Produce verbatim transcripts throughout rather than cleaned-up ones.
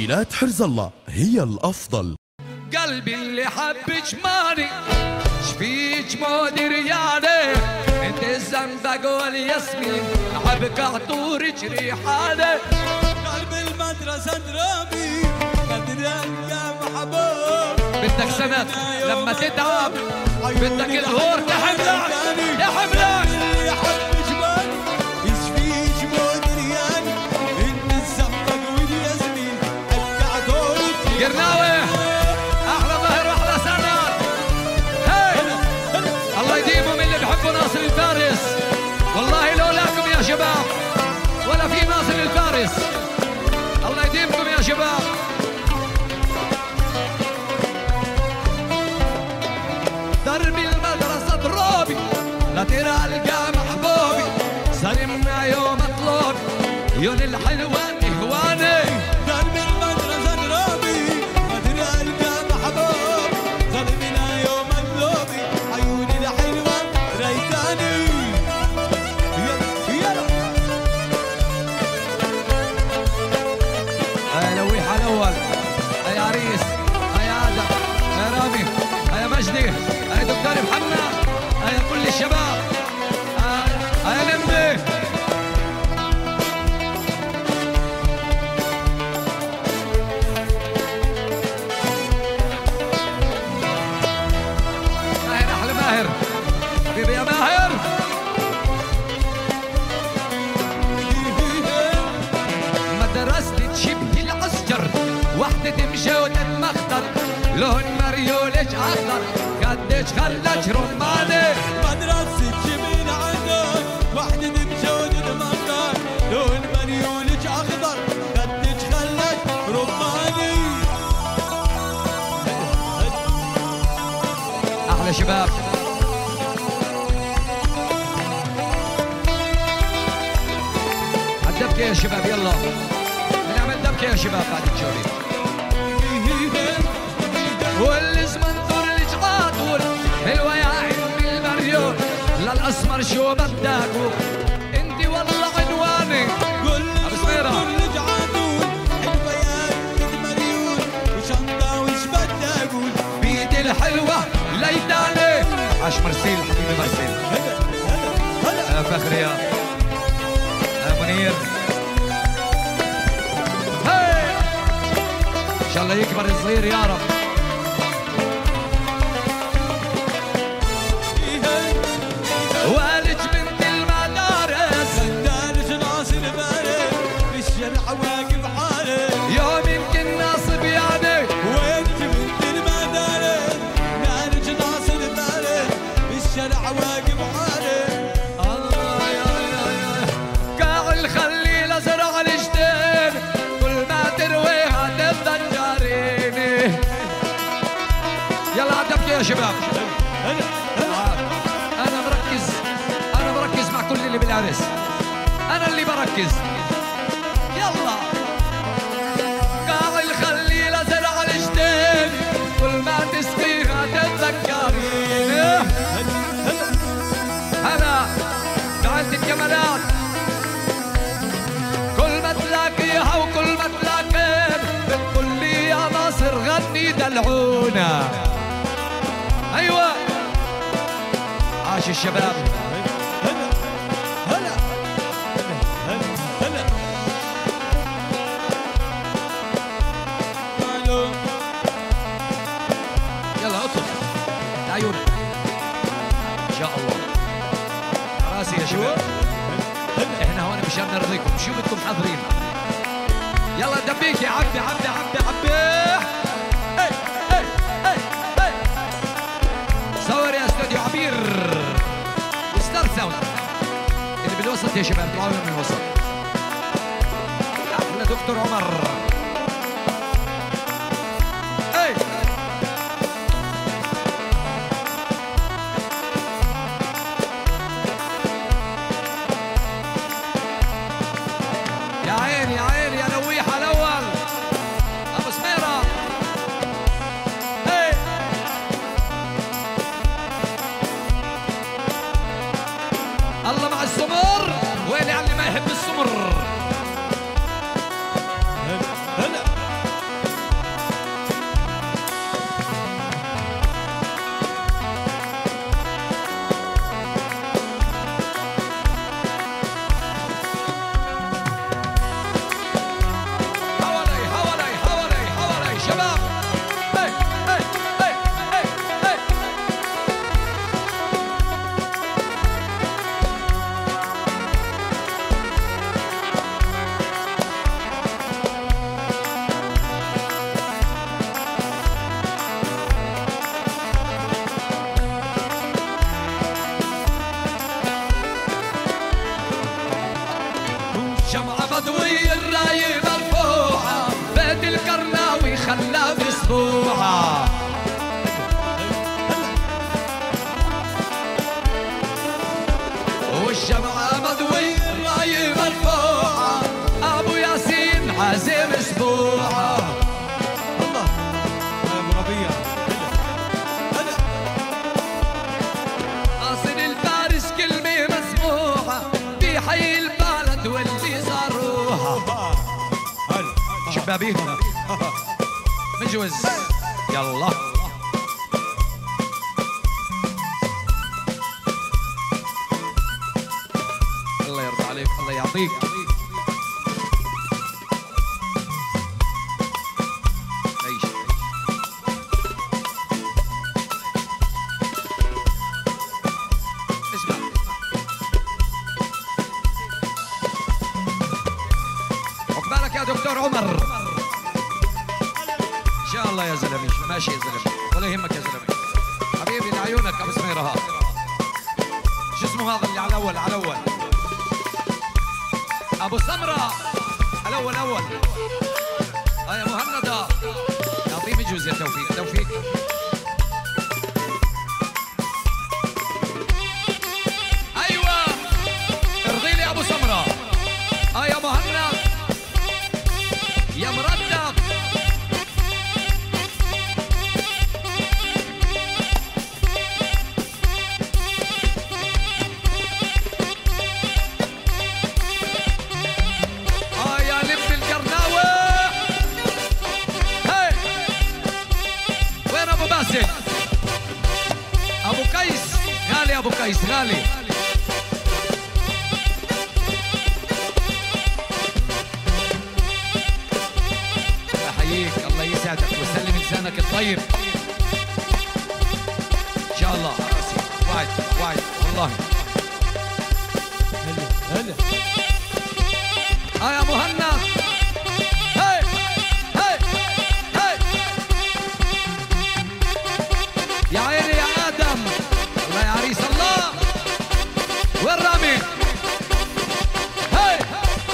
تسجيلات حرز الله هي الأفضل. قلبي اللي حب جمالي شفيك مودي ريالي انت الزنبق والياسمين حبك عطورك ريحاني. قلب المدرسة درامي مدرسة محبوب بدك سند لما تتعب بدك الغور تحملك يحملك اللي حب جمالي يشفيك مودي ريالي انت الزنبق والياسمين حبك عطورك قرناوي احلى ظهر واحلى سند. هي الله يديمهم اللي بحبوا ناصر الفارس. والله لولاكم يا شباب ولا في ناصر الفارس. الله يديمكم يا شباب. دربي المدرسة ضرابي لا ترى القى محبوبي سلمنا يوم اطلب عيون الحلوان اخواني. دربي المدرسة ضرابي ما ترى القى محبوب سلمنا يوم اطلبي عيوني الحلوة ريتاني. يلا يلا يا لويحة الأول يا عريس يا آدم يا رامي يا مجدي يا دكتور محمد يا كل الشباب يا نمدي. ماهر أحلى ماهر حبيبي يا ماهر. مدرستي شبه العسكر وحدة مجودة مخطر لون مريولج أخضر قديش خلج رماني. مدرسة جبين عدن وحدة بجودة مقدار لون مريولج أخضر قديش خلك رماني. أحلى شباب الدبكة يا شباب يلا نعمل دبكة يا شباب بعد الجولة. والزمن طول الجعاطول حلوة يا عمي المريول للأسمر شو بدك انت والله عنواني. كل أبو كل جعانون حلوة يا عمي المريول وشنطة وش بدي أقول بيدي الحلوة ليتاني. عاش مرسيل حبيبي مرسيل. هلا هلا هلا يا فخري يا يا منير. هي ان شاء الله يكبر الصغير يا رب. والج بنت المدارس دارج ناصر بارد بالشرع واقف حالي يوم يمكن ناصب يعني وين بنت المدارس دارج ناصر بارد بالشرع واقف حالي. الله يا يا يا قاعد خلي لزرع الجدين كل ما ترويها تتذكريني. يلا عدبك يا شباب. انا مركز انا مركز مع كل اللي بالعرس انا اللي بركز. يلا قاعد خلي لزرع الجدين كل ما تسقيها تتذكريني. هلا تعالت الجمالات كل ما تلاقيها وكل ما تلاقين بتقول لي يا ناصر غني دلعونا. ايوه عاش الشباب. هلا هلا هلا هلا الو يلا اطلب لعيونك ان شاء الله. راسي يا شباب احنا هون مشان نرضيكم شو بدكم حاضرين. يلا دبيك يا عبدي عبدي عبدي عبدي. اي اي اي اي صور يا استوديو عبير ستار ساوند اللي بالوسط يا شباب طلعوا من الوسط. احلى دكتور عمر. اي يا عيني يا عيني يا لويحة الأول أبو سميرة. اي الله مع السمر وين اللي ما يحب السمر. حبيبنا مجوز. يلا الله يرضى عليك، الله يعطيك. عيش اسمع، عقبالك يا دكتور عمر. ان شاء الله يا زلمه، ماشي يا زلمه، ولا يهمك يا زلمه. حبيبي لعيونك ابو سميره. هذا شو اسمه هذا اللي على الاول؟ على الاول ابو سمره، الاول اول. ها يا مهند، يعطيه مجوز يا توفيق. توفيق ايوه، ارضي لي ابو سمره. ها يا مهند يا مرتب. ابو قيس غالي، ابو قيس غالي. احييك، الله يسعدك ويسلم لسانك الطيب ان شاء الله. وايد وايد والله. هلا هلا. ها يا مهند. هي هي هي يا عيني يا ادم. الله يا عريس الله. وين رامي؟ هي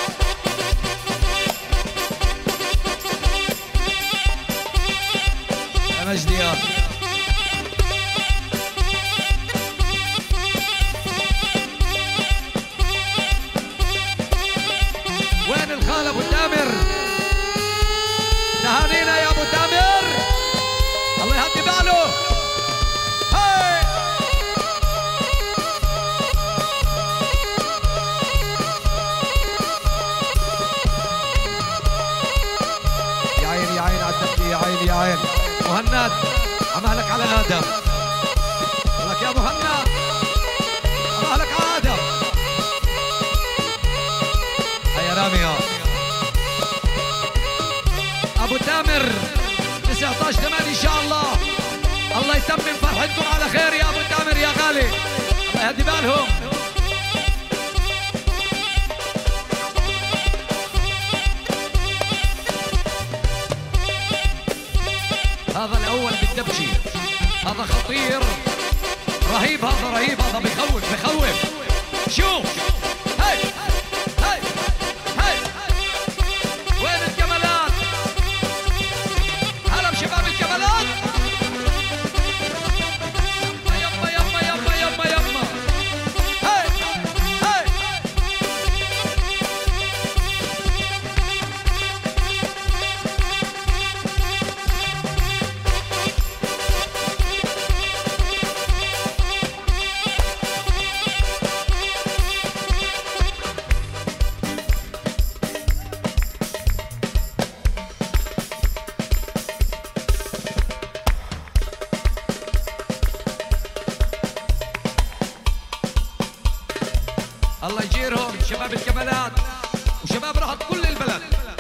يا مجدي يا وين الخال ابو تامر؟ تهانينا يا ابو تامر، الله يهدي باله. يا عيني يا عيني على الدقي، يا عيني يا عيني. مهند عمالك على ادم. لك يا مهند عمالك على ادم. هيا رامي ابو تامر تسعة عشر ثمانية ان شاء الله. الله يتمم فرحتكم على خير يا ابو تامر يا غالي، الله يهدي بالهم. هذا الاول بالدبشي، هذا خطير رهيب، هذا رهيب، هذا بخوف بخوف. شوف هاي هاي هاي وين الكمالات؟ هلا بشباب الكمالات. يما يما يما يما يما هاي هاي. الله يجيرهم شباب الكمالات وشباب رهط كل البلد.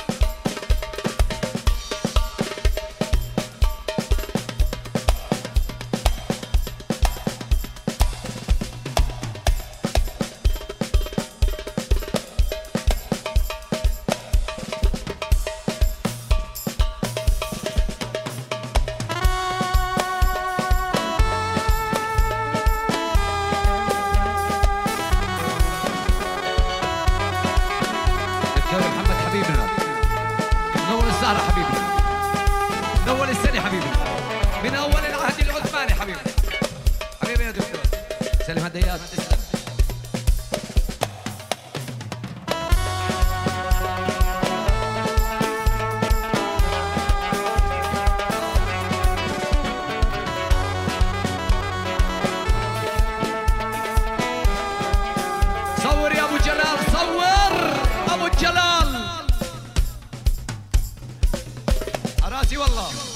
الزهرة حبيبي، من أول السنة حبيبي، من أول العهد العثماني حبيبي. حبيبي يا دكتور سلم هديات. صور يا أبو جلال، صور أبو جلال. والله.